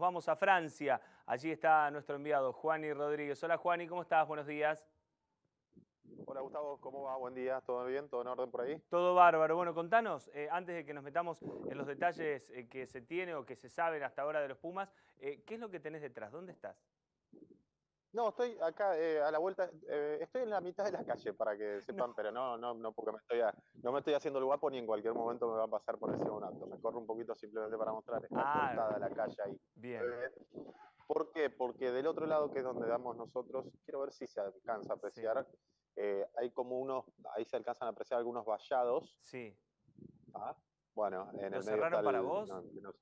vamos a Francia. Allí está nuestro enviado, Juani Rodríguez. Hola, Juani, ¿cómo estás? Buenos días. Hola Gustavo, ¿cómo va? Buen día, ¿todo bien? ¿Todo en orden por ahí? Todo bárbaro. Bueno, contanos, antes de que nos metamos en los detalles que se tiene o que se saben hasta ahora de los Pumas, ¿qué es lo que tenés detrás? ¿Dónde estás? No, estoy acá a la vuelta, estoy en la mitad de la calle para que No. sepan, pero no, porque no me estoy haciendo el guapo ni en cualquier momento me va a pasar por encima un auto. Me corro un poquito simplemente para mostrar, está Ah, cortada la calle ahí. bien. ¿Por qué? Porque del otro lado, que es donde damos nosotros, quiero ver si se alcanza a Sí, apreciar, hay como unos, ahí se alcanzan a apreciar algunos vallados. sí. ¿Ah? Bueno, en ¿Lo el medio está cerraron para el, vos?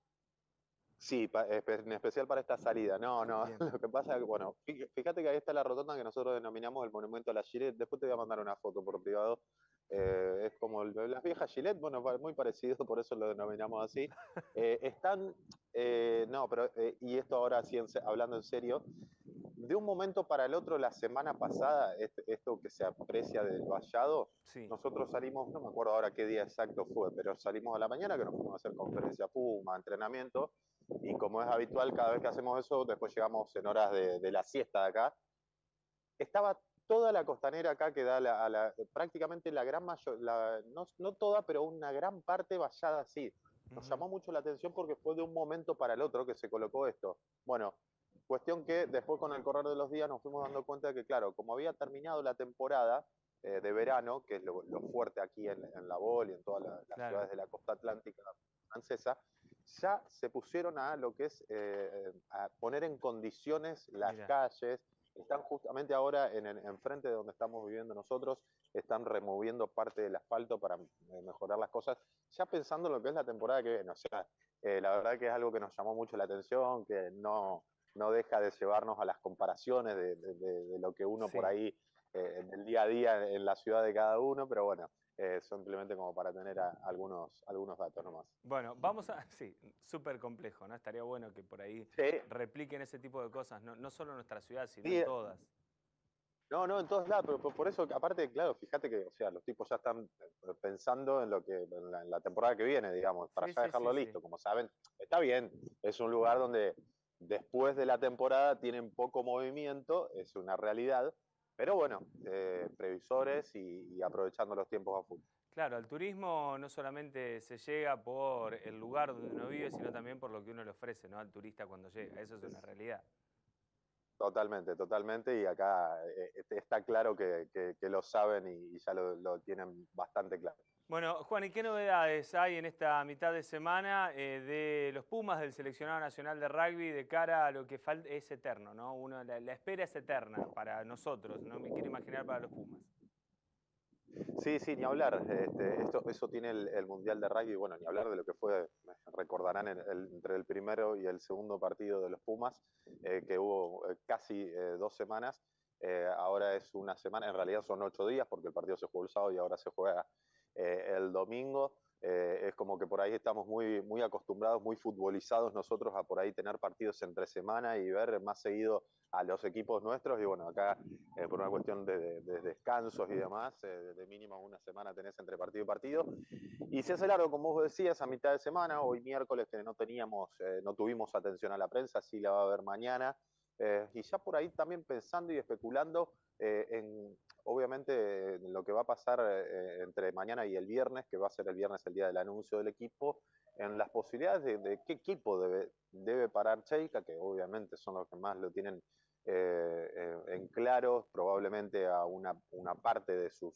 Sí, en especial para esta salida. No, no, Bien. lo que pasa es que, bueno, fíjate que ahí está la rotonda que nosotros denominamos el Monumento a la Gillette. Después te voy a mandar una foto por privado. Es como las viejas Gillette, bueno, muy parecido, por eso lo denominamos así. Están, no, pero, y esto ahora sí, hablando en serio, de un momento para el otro, la semana pasada, esto que se aprecia del vallado, Sí. nosotros salimos, no me acuerdo ahora qué día exacto fue, pero salimos a la mañana que nos fuimos a hacer conferencia Puma, entrenamiento, y como es habitual, cada vez que hacemos eso, después llegamos en horas de la siesta de acá. Estaba toda la costanera acá que da prácticamente la gran mayor, no toda, pero una gran parte vallada así. Nos Ujú. llamó mucho la atención porque fue de un momento para el otro que se colocó esto. Bueno, cuestión que después con el correr de los días nos fuimos dando cuenta de que, claro, como había terminado la temporada de verano, que es lo fuerte aquí en La Bol y en todas las Claro. ciudades de la costa atlántica francesa, ya se pusieron a lo que es a poner en condiciones las Mira. calles. Están justamente ahora enfrente de donde estamos viviendo nosotros, están removiendo parte del asfalto para mejorar las cosas, ya pensando en lo que es la temporada que viene. O sea, la verdad que es algo que nos llamó mucho la atención, que no deja de llevarnos a las comparaciones de lo que uno por Sí. ahí, del día a día en la ciudad de cada uno, pero bueno, simplemente como para tener algunos datos nomás. Bueno, vamos a... Sí, súper complejo, ¿no? Estaría bueno que por ahí Sí, repliquen ese tipo de cosas, no, no solo en nuestra ciudad, sino en sí, todas. no, en todos lados, pero por eso, aparte, claro, fíjate que, o sea, los tipos ya están pensando en en la temporada que viene, digamos, para Sí, ya sí, dejarlo sí, sí. listo. Como saben, está bien, es un lugar donde después de la temporada tienen poco movimiento, es una realidad, pero bueno, previsores y aprovechando los tiempos a full. Claro, al turismo no solamente se llega por el lugar donde uno vive, sino también por lo que uno le ofrece, ¿no? Al turista cuando llega. Eso es una realidad. Totalmente, totalmente, y acá está claro que lo saben y ya lo tienen bastante claro. Bueno, Juan, ¿y qué novedades hay en esta mitad de semana de los Pumas, del seleccionado nacional de rugby, de cara a lo que falta? Es eterno, ¿no? La espera es eterna para nosotros, no me quiero imaginar para los Pumas. Sí, sí, ni hablar. Eso tiene el Mundial de Rugby, bueno, ni hablar de lo que fue, recordarán entre el primero y el segundo partido de los Pumas, que hubo casi 2 semanas. Ahora es una semana, en realidad son 8 días, porque el partido se jugó el sábado y ahora se juega el domingo. Es como que por ahí estamos muy acostumbrados, muy futbolizados nosotros a por ahí tener partidos entre semana y ver más seguido a los equipos nuestros. Y bueno, acá por una cuestión de descansos y demás, de mínimo una semana tenés entre partido y partido. Y se hace largo, como vos decías, a mitad de semana, hoy miércoles que no tuvimos atención a la prensa, sí la va a haber mañana. Y ya por ahí también pensando y especulando obviamente, en lo que va a pasar entre mañana y el viernes, que va a ser el viernes el día del anuncio del equipo, en las posibilidades de qué equipo debe parar Cheika, que obviamente son los que más lo tienen en claro, probablemente a una parte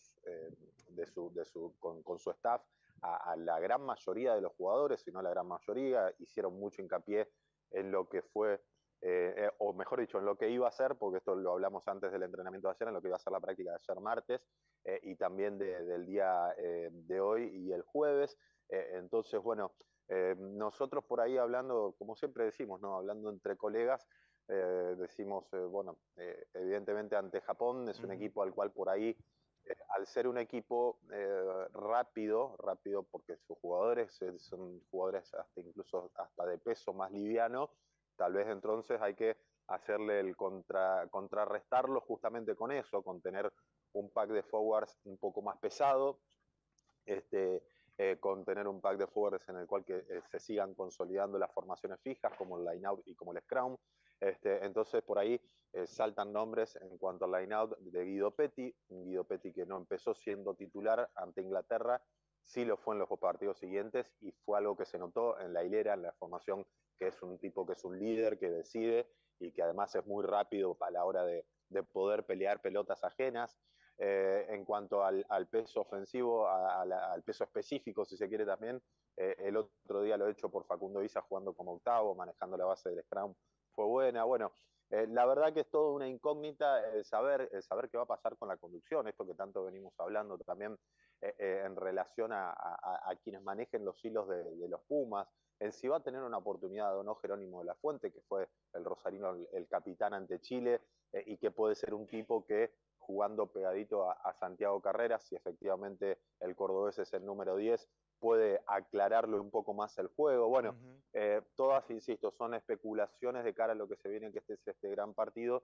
con su staff, a la gran mayoría de los jugadores, si no la gran mayoría, hicieron mucho hincapié en lo que fue, o mejor dicho, en lo que iba a ser, porque esto lo hablamos antes del entrenamiento de ayer, en lo que iba a ser la práctica de ayer martes, y también del día de hoy y el jueves. Entonces, bueno, nosotros por ahí hablando, como siempre decimos, ¿no? Hablando entre colegas, decimos, bueno, evidentemente ante Japón es un Ujú. equipo al cual por ahí, al ser un equipo rápido porque sus jugadores son jugadores incluso hasta de peso más liviano, tal vez entonces hay que hacerle contrarrestarlo justamente con eso, con tener un pack de forwards un poco más pesado, este, con tener un pack de forwards en el cual se sigan consolidando las formaciones fijas, como el line-out y como el scrum. Entonces, por ahí saltan nombres en cuanto al line-out de Guido Petty, un Guido Petty que no empezó siendo titular ante Inglaterra, sí lo fue en los partidos siguientes y fue algo que se notó en la hilera, en la formación, que es un tipo que es un líder, que decide y que además es muy rápido a la hora de poder pelear pelotas ajenas. En cuanto al peso ofensivo, al peso específico, si se quiere también, el otro día lo he hecho por Facundo Isa jugando como octavo, manejando la base del scrum, fue buena. Bueno, la verdad que es todo una incógnita saber qué va a pasar con la conducción, esto que tanto venimos hablando también en relación a quienes manejen los hilos de los Pumas, en si va a tener una oportunidad o no Jerónimo de la Fuente, que fue el rosarino, el capitán ante Chile, y que puede ser un tipo que jugando pegadito a Santiago Carreras, si efectivamente el cordobés es el número 10, puede aclararle un poco más el juego. Bueno, todas, insisto, son especulaciones de cara a lo que se viene, que es este gran partido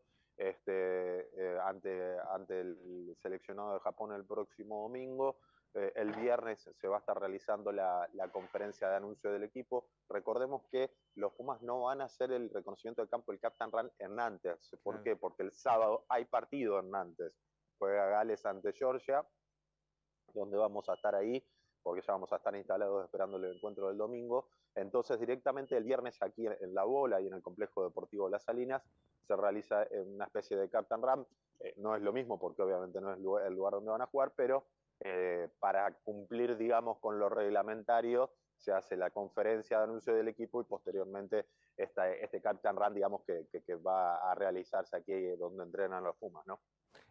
ante el seleccionado de Japón el próximo domingo. El viernes se va a estar realizando la conferencia de anuncio del equipo. Recordemos que los Pumas no van a hacer el reconocimiento de campo del Captain Run en Nantes. ¿Por qué? Porque el sábado hay partido en Nantes. Juega Gales ante Georgia, donde vamos a estar ahí, porque ya vamos a estar instalados esperando el encuentro del domingo. Entonces, directamente el viernes aquí en La Bola y en el Complejo Deportivo Las Salinas se realiza una especie de Captain Run. No es lo mismo, porque obviamente no es el lugar donde van a jugar, pero para cumplir, digamos, con lo reglamentario, se hace la conferencia de anuncio del equipo y posteriormente este Captain Run, digamos, que va a realizarse aquí donde entrenan los Pumas, ¿no?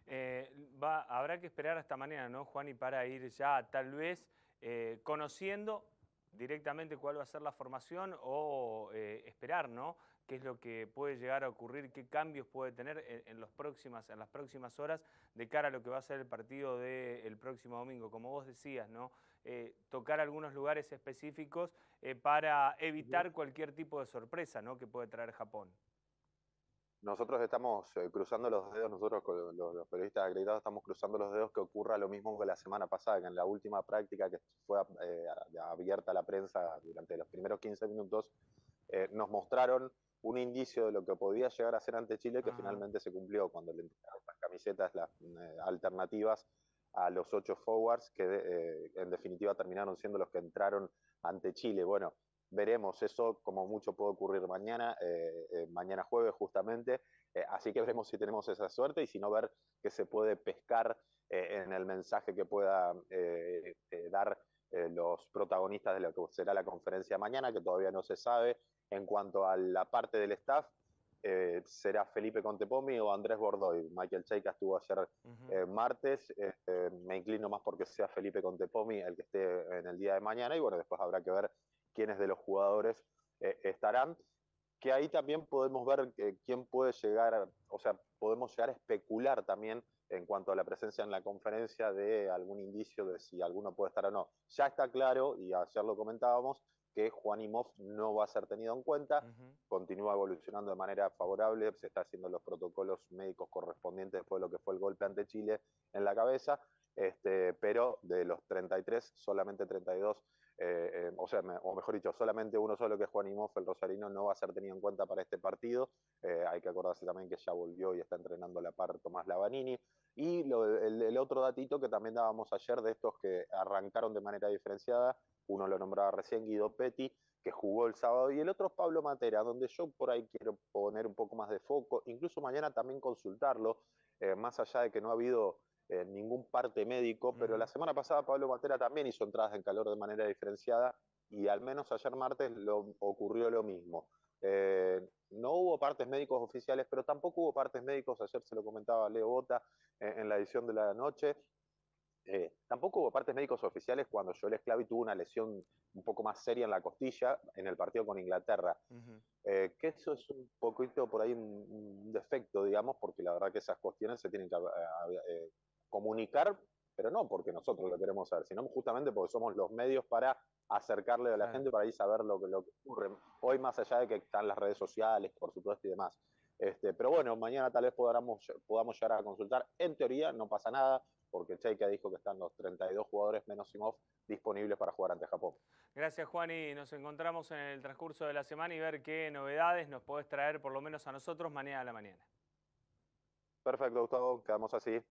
Habrá que esperar hasta mañana, ¿no, Juan? Y para ir ya tal vez conociendo directamente cuál va a ser la formación o esperar, ¿no? Qué es lo que puede llegar a ocurrir, qué cambios puede tener en las próximas horas de cara a lo que va a ser el partido del próximo domingo. Como vos decías, ¿no? Tocar algunos lugares específicos para evitar cualquier tipo de sorpresa, ¿no? Que puede traer Japón. Nosotros estamos cruzando los dedos, nosotros con los periodistas acreditados estamos cruzando los dedos que ocurra lo mismo que la semana pasada, que en la última práctica que fue abierta a la prensa durante los primeros 15 minutos, nos mostraron un indicio de lo que podía llegar a ser ante Chile, que finalmente se cumplió cuando le entregaron las camisetas, las alternativas a los 8 forwards, que en definitiva terminaron siendo los que entraron ante Chile. Bueno, veremos, eso como mucho puede ocurrir mañana, mañana jueves justamente, así que veremos si tenemos esa suerte y si no, ver qué se puede pescar en el mensaje que pueda dar los protagonistas de lo que será la conferencia mañana, que todavía no se sabe. En cuanto a la parte del staff, será Felipe Contepomi o Andrés Bordoy. Michael Cheika estuvo ayer martes, me inclino más porque sea Felipe Contepomi el que esté en el día de mañana y bueno, después habrá que ver quiénes de los jugadores estarán, que ahí también podemos ver quién puede llegar, o sea, podemos llegar a especular también en cuanto a la presencia en la conferencia de algún indicio de si alguno puede estar o no. Ya está claro, y ayer lo comentábamos, que Juan Imhoff no va a ser tenido en cuenta, continúa evolucionando de manera favorable, se está haciendo los protocolos médicos correspondientes después de lo que fue el golpe ante Chile en la cabeza, pero de los 33, solamente 32 o mejor dicho, solamente uno solo, que es Juan Imhoff, el rosarino, no va a ser tenido en cuenta para este partido. Hay que acordarse también que ya volvió y está entrenando a la par Tomás Lavanini. Y el otro datito que también dábamos ayer de estos que arrancaron de manera diferenciada, uno lo nombraba recién, Guido Petty, que jugó el sábado, y el otro es Pablo Matera, donde yo por ahí quiero poner un poco más de foco, incluso mañana también consultarlo, más allá de que no ha habido ningún parte médico, pero la semana pasada Pablo Matera también hizo entradas en calor de manera diferenciada y al menos ayer martes ocurrió lo mismo. No hubo partes médicos oficiales, pero tampoco hubo partes médicos, ayer se lo comentaba Leo Bota en la edición de la noche, tampoco hubo partes médicos oficiales cuando Joel Sclavi tuvo una lesión un poco más seria en la costilla en el partido con Inglaterra. Que eso es un poquito por ahí un defecto, digamos, porque la verdad que esas cuestiones se tienen que comunicar, pero no porque nosotros lo queremos saber, sino justamente porque somos los medios para acercarle a la gente, para ir saber lo que ocurre. Hoy, más allá de que están las redes sociales, por supuesto, y demás. Pero bueno, mañana tal vez podamos llegar a consultar. En teoría no pasa nada. porque Cheika dijo que están los 32 jugadores menos Simov disponibles para jugar ante Japón. Gracias, Juan, y nos encontramos en el transcurso de la semana y ver qué novedades nos podés traer, por lo menos a nosotros, mañana a la mañana. Perfecto, Gustavo, quedamos así.